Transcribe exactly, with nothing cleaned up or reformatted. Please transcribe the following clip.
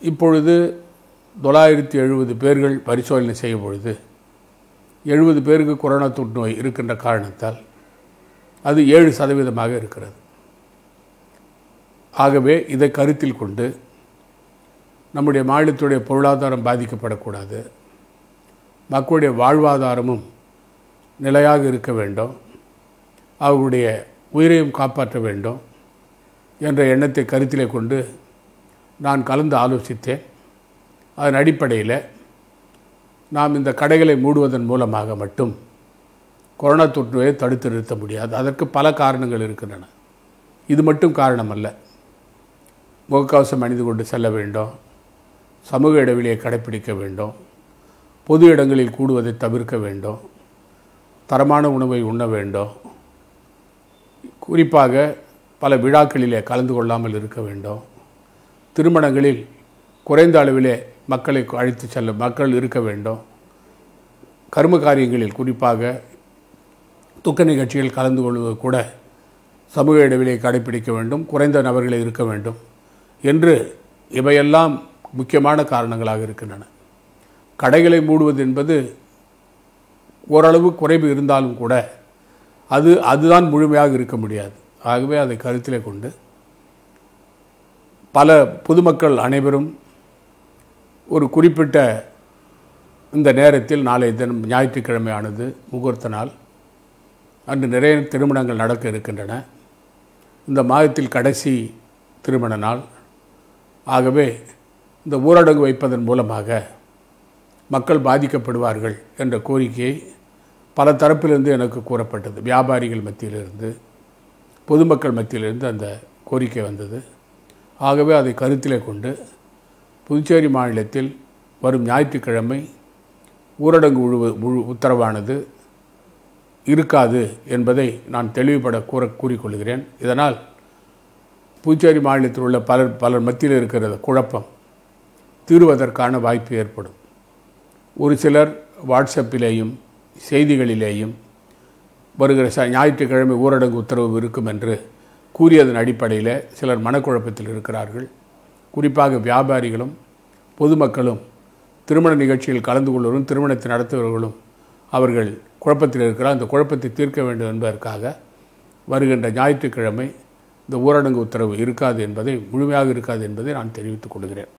இப்பொழுது தொள்ளாயிரத்தி எழுபது பேர்கள் பரிசோதனை செய்யும் பொழுது எழுபது பேருக்கு கொரோனா தொற்று நோய் இருக்கின்ற காரணத்தால் அது ஏழு சதவீதமாக இருக்கிறது. ஆகவே இதை கருத்தில் கொண்டு நம்முடைய மாநிலத்துடைய பொருளாதாரம் பாதிக்கப்படக்கூடாது, மக்களுடைய வாழ்வாதாரமும் நிலையாக இருக்க வேண்டும், அவர்களுடைய உயிரையும் காப்பாற்ற வேண்டும் என்ற எண்ணத்தை கருத்திலே கொண்டு நான் கலந்து ஆலோசித்தேன். அதன் அடிப்படையில் நாம் இந்த கடைகளை மூடுவதன் மூலமாக மட்டும் கொரோனா தொற்று நோயை தடுத்து நிறுத்த முடியாது. அதற்கு பல காரணங்கள் இருக்கின்றன. இது மட்டும் காரணம் அல்ல. முகக்கவசம் அணிந்து கொண்டு செல்ல வேண்டும், சமூக இடைவெளியை கடைப்பிடிக்க வேண்டும், பொது இடங்களில் கூடுவதை தவிர்க்க வேண்டும், தரமான உணவை உண்ண வேண்டும், குறிப்பாக பல விழாக்களிலே கலந்து கொள்ளாமல் இருக்க வேண்டும், திருமணங்களில் குறைந்த அளவிலே மக்களை அழைத்து செல்ல மக்கள் இருக்க வேண்டும், கர்ம காரியங்களில் குறிப்பாக துக்க நிகழ்ச்சிகள் கலந்து கொள்வது கூட சமூக இடைவெளியை கடைப்பிடிக்க வேண்டும், குறைந்த நபர்களை இருக்க வேண்டும் என்று இவையெல்லாம் முக்கியமான காரணங்களாக இருக்கின்றன. கடைகளை மூடுவது என்பது ஓரளவு குறைவு இருந்தாலும் கூட அது அதுதான் முழுமையாக இருக்க முடியாது. ஆகவே அதை கருத்திலே கொண்டு பல பொதுமக்கள் அனைவரும் ஒரு குறிப்பிட்ட இந்த நேரத்தில் நாளை தினம் ஞாயிற்றுக்கிழமையானது முகூர்த்த நாள், அன்று நிறைய திருமணங்கள் நடக்க இருக்கின்றன. இந்த மாதத்தில் கடைசி திருமண நாள். ஆகவே இந்த ஊரடங்கு வைப்பதன் மூலமாக மக்கள் பாதிக்கப்படுவார்கள் என்ற கோரிக்கையை பல தரப்பிலிருந்து எனக்கு கூறப்பட்டது. வியாபாரிகள் மத்தியிலிருந்து, பொதுமக்கள் மத்தியிலிருந்து அந்த கோரிக்கை வந்தது. ஆகவே அதை கருத்திலே கொண்டு புதுச்சேரி மாநிலத்தில் வரும் ஞாயிற்றுக்கிழமை ஊரடங்கு முழு முழு உத்தரவானது இருக்காது என்பதை நான் தெளிவுபட கூற கூறிக்கொள்கிறேன். இதனால் புதுச்சேரி மாநிலத்தில் உள்ள பலர் பலர் மத்தியில் இருக்கிற குழப்பம் தீர்வதற்கான வாய்ப்பு ஏற்படும். ஒரு சிலர் வாட்ஸ்அப்பிலேயும் செய்திகளிலேயும் வருகிற ச ஞாயிற்றுக்கிழமை ஊரடங்கு உத்தரவு இருக்கும் என்று கூறியதன் அடிப்படையில் சிலர் மனக்குழப்பத்தில் இருக்கிறார்கள். குறிப்பாக வியாபாரிகளும் பொதுமக்களும் திருமண நிகழ்ச்சியில் கலந்து கொள்வரும் திருமணத்தை நடத்துபவர்களும் அவர்கள் குழப்பத்தில் இருக்கிறார். அந்த குழப்பத்தை தீர்க்க வேண்டும் என்பதற்காக வருகின்ற ஞாயிற்றுக்கிழமை இந்த ஊரடங்கு உத்தரவு இருக்காது என்பதை முழுமையாக இருக்காது என்பதை நான் தெரிவித்துக் கொள்கிறேன்.